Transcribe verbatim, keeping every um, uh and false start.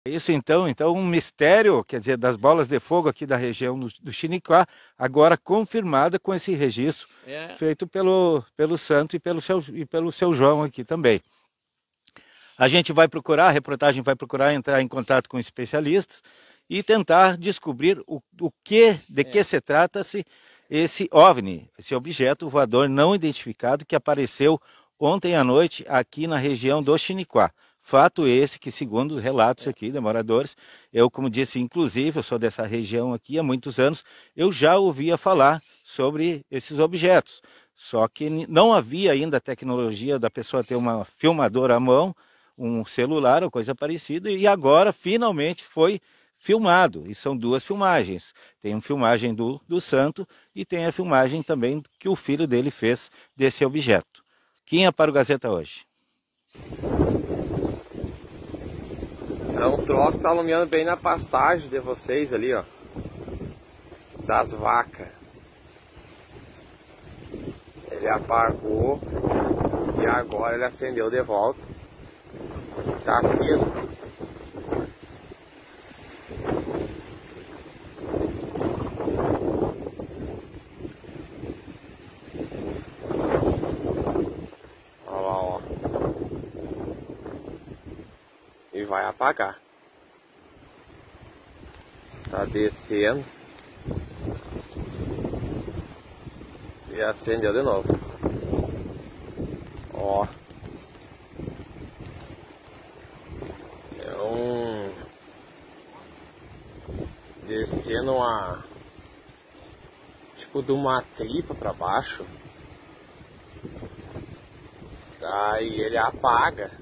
Isso então, então um mistério, quer dizer, das bolas de fogo aqui da região do, do Xiniquá, agora confirmada com esse registro é. feito pelo, pelo Santo e pelo, seu, e pelo seu João aqui também. A gente vai procurar, a reportagem vai procurar entrar em contato com especialistas e tentar descobrir o, o que, de é. que se trata-se esse OVNI, esse objeto voador não identificado que apareceu ontem à noite aqui na região do Xiniquá. Fato esse que, segundo relatos aqui de moradores, eu, como disse, inclusive, eu sou dessa região aqui há muitos anos, eu já ouvia falar sobre esses objetos. Só que não havia ainda a tecnologia da pessoa ter uma filmadora à mão, um celular ou coisa parecida, e agora finalmente foi filmado. E são duas filmagens. Tem uma filmagem do, do Santo e tem a filmagem também que o filho dele fez desse objeto. Quem é para o Gazeta hoje? É um troço que tá alumiando bem na pastagem de vocês ali, ó. Das vacas. Ele apagou e agora ele acendeu de volta. Tá aceso. Olha lá, ó. E vai apagar. Tá descendo. E acendeu de novo. Ó. É um... Descendo uma... Tipo de uma tripa pra baixo. Daí ele apaga.